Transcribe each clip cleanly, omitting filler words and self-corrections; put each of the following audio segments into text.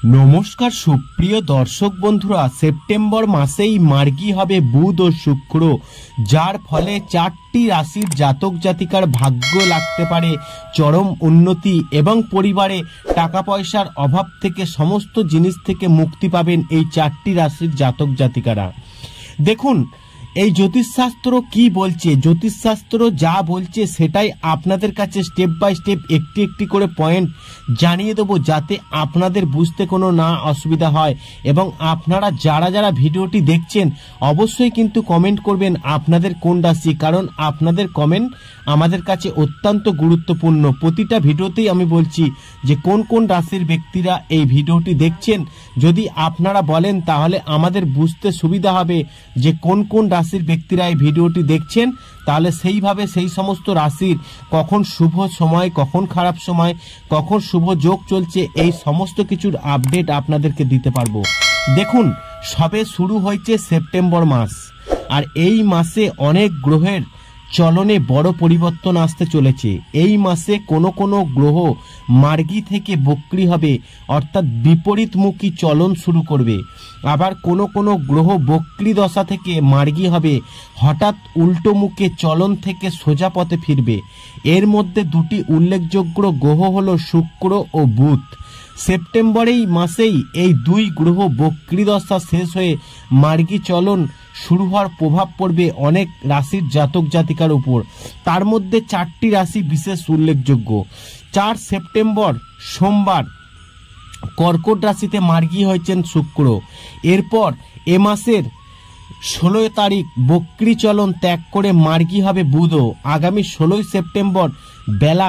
নমস্কার সুপ্রিয় দর্শক বন্ধুরা, সেপ্টেম্বর মাসেই মার্গী হবে বুধ ও শুক্র, যার ফলে 4টি রাশির জাতক জাতিকার ভাগ্য লাগতে পারে চরম উন্নতি এবং পরিবারে টাকা পয়সার অভাব থেকে সমস্ত জিনিস থেকে মুক্তি পাবেন এই 4টি রাশির জাতক জাতিকারা। দেখুন এই জ্যোতিষশাস্ত্র কি বলছে, জ্যোতিষশাস্ত্র যা বলছে সেটাই আপনাদের কাছে স্টেপ বাই স্টেপ একটি একটি করে পয়েন্ট জানিয়ে দেবো, যাতে আপনাদের বুঝতে কোনো না অসুবিধা হয়। এবং আপনারা যারা যারা ভিডিওটি দেখছেন অবশ্যই কিন্তু কমেন্ট করবেন আপনাদের কোন রাশি, কারণ আপনাদের কমেন্ট আমাদের কাছে অত্যন্ত গুরুত্বপূর্ণ। প্রতিটা ভিডিওতেই আমি বলছি যে কোন কোন রাশির ব্যক্তিরা এই ভিডিওটি দেখছেন, যদি আপনারা বলেন তাহলে আমাদের বুঝতে সুবিধা হবে যে কোন কোন রাশির ব্যক্তিরা এই ভিডিওটি দেখছেন, তাহলে সেইভাবে সেই সমস্ত রাশির কখন শুভ সময়, কখন খারাপ সময়, কখন শুভ যোগ চলছে, এই সমস্ত কিছুর আপডেট আপনাদেরকে দিতে পারবো। দেখুন সবে শুরু হয়েছে সেপ্টেম্বর মাস, আর এই মাসে অনেক গ্রহের চলনে বড় পরিবর্তন আসতে চলেছে। এই মাসে কোনো কোনো গ্রহ মার্গী থেকে বক্রী হবে, অর্থাৎ বিপরীতমুখী চলন শুরু করবে। আবার কোনো কোনো গ্রহ বক্রী দশা থেকে মার্গী হবে, হঠাৎ উল্টো মুখে চলন থেকে সোজা পথে ফিরবে। এর মধ্যে দুটি উল্লেখযোগ্য গ্রহ হলো শুক্র ও বুধ। সেপ্টেম্বরেই মাসেই এই দুই গ্রহ বক্রী দশা শেষ হয়ে মার্গী চলন শুরু হওয়ার প্রভাব পড়বে অনেক রাশির জাতক জাতিকার উপর। তার মধ্যে 4টি রাশি বিশেষ উল্লেখযোগ্য। 4 সেপ্টেম্বর সোমবার কর্কট রাশিতে মার্গী হয়েছেন শুক্র। এরপর এ মাসের 16 তারিখ বক্রী চলন ত্যাগ করে মার্গী হবে বুধও। আগামী 16 সেপ্টেম্বর বেলা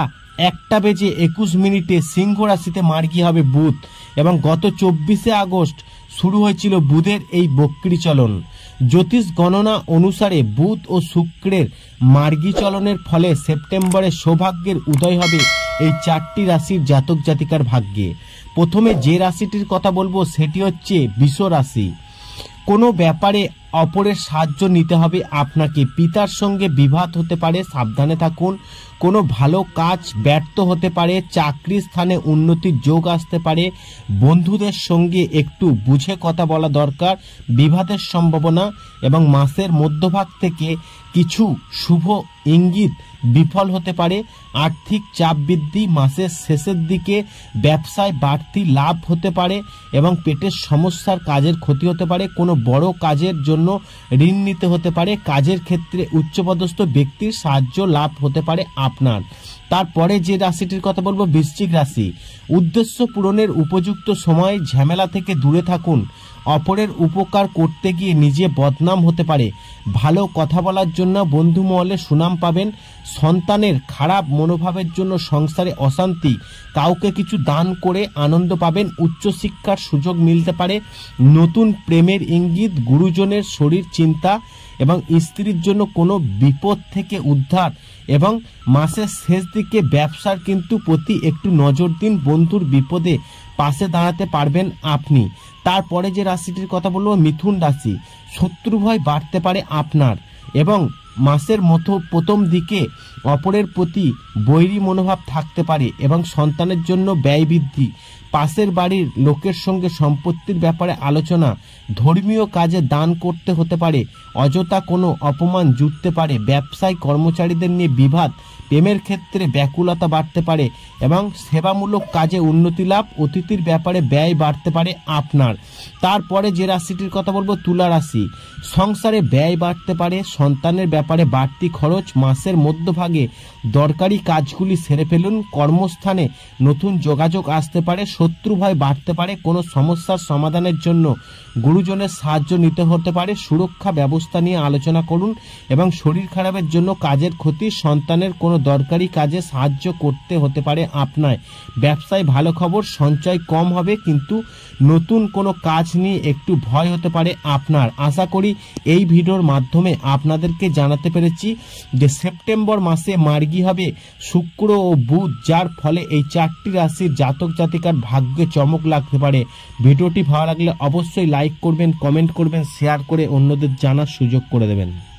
1:21 সিংহ রাশিতে মার্গী হবে বুধ। এবং গত 24 আগস্ট শুরু হয়েছিল বুধের এই বক্রী চলন। জ্যোতিষ গণনা অনুসারে বুধ ও শুক্রের মার্গী চলনের ফলে সেপ্টেম্বরে সৌভাগ্যের উদয় হবে এই 4টি রাশির জাতক জাতিকার ভাগ্যে। প্রথমে যে রাশিটির কথা বলবো সেটি হচ্ছে বৃষ রাশি। কোনো ব্যাপারে অপরের সাহায্য নিতে হবে আপনাকে। পিতার সঙ্গে বিবাদ হতে পারে, সাবধানে থাকুন। কোনো ভালো কাজ ব্যর্থ হতে পারে, চাকরি স্থানে উন্নতির যোগ আসতে পারে। বন্ধুদের সঙ্গে একটু বুঝে কথা বলা দরকার, বিবাদের সম্ভাবনা। এবং মাসের মধ্যভাগ থেকে কিছু শুভ ইঙ্গিত বিফল হতে পারে। আর্থিক চাপ বৃদ্ধি, মাসের শেষের দিকে ব্যবসায় বাড়তি লাভ হতে পারে এবং পেটের সমস্যার কাজের ক্ষতি হতে পারে। কোনো বড় কাজের জন্য ঋণ নিতে হতে পারে। কাজের ক্ষেত্রে উচ্চপদস্থ ব্যক্তির সাহায্য লাভ হতে পারে আপনার। তারপরে যে রাশিটির কথা বলবো বৃশ্চিক রাশি। উদ্দেশ্য পূরণের উপযুক্ত সময়, ঝামেলা থেকে দূরে থাকুন। অপরের উপকার করতে গিয়ে নিজে বদনাম হতে পারে। ভালো কথা বলার জন্য বন্ধু মহলে সুনাম পাবেন। সন্তানের খারাপ মনোভাবের জন্য সংসারে অশান্তি। কাউকে কিছু দান করে আনন্দ পাবেন। উচ্চশিক্ষার সুযোগ মিলতে পারে। নতুন প্রেমের ইঙ্গিত। গুরুজনের শরীর চিন্তা এবং স্ত্রীর জন্য কোনো বিপদ থেকে উদ্ধার। এবং মাসের শেষ দিকে ব্যবসার কিন্তু প্রতি একটু নজর দিন। বন্ধুর বিপদে পাশে দাঁড়াতে পারবেন আপনি। তারপরে যে রাশিটির কথা বলবো মিথুন রাশি। শত্রু ভয় বাড়তে পারে আপনার এবং মাসের প্রথম দিকে অপরের প্রতি বৈরী মনোভাব থাকতে পারে এবং সন্তানের জন্য ব্যয় বৃদ্ধি। পাশের বাড়ির লোকের সঙ্গে সম্পত্তির ব্যাপারে আলোচনা। ধর্মীয় কাজে দান করতে হতে পারে। অযথা কোনো অপমান জুটতে পারে। ব্যবসায় কর্মচারীদের নিয়ে বিবাদ। প্রেমের ক্ষেত্রে ব্যাকুলতা বাড়তে পারে এবং সেবামূলক কাজে উন্নতি লাভ। অতিথির ব্যাপারে ব্যয় বাড়তে পারে আপনার। তারপরে যে রাশিটির কথা বলবো তুলা রাশি। সংসারে ব্যয় বাড়তে পারে। সন্তানের ব্যাপারে বাড়তি খরচ। মাসের মধ্যভাগে দরকারি কাজগুলি সেরে ফেলুন। কর্মস্থানে নতুন যোগাযোগ আসতে পারে। শত্রু ভয় বাড়তে পারে। কোনো সমস্যার সমাধানের জন্য গুরুজনের সাহায্য নিতে হতে পারে। সুরক্ষা ব্যবস্থা নিয়ে আলোচনা করুন এবং শরীর খারাপের জন্য কাজের ক্ষতি। সন্তানের কোনো দরকারি কাজে সাহায্য করতে হতে পারে আপনার। ব্যবসায় ভালো খবর। সঞ্চয় কম হবে, কিন্তু নতুন কোনো কাজ নিয়ে একটু ভয় হতে পারে আপনার। আশা করি এই ভিডিওর মাধ্যমে আপনাদেরকে জানাতে পেরেছি যে সেপ্টেম্বর মাসে মার্গী হবে শুক্র ও বুধ, যার ফলে এই 4টি রাশির জাতক জাতিকার ভাগ্যে চমক লাগতে পারে। ভিডিওটি ভালো লাগলে অবশ্যই লাইক করবেন, কমেন্ট করবেন, শেয়ার করে অন্যদের জানার সুযোগ করে দেবেন।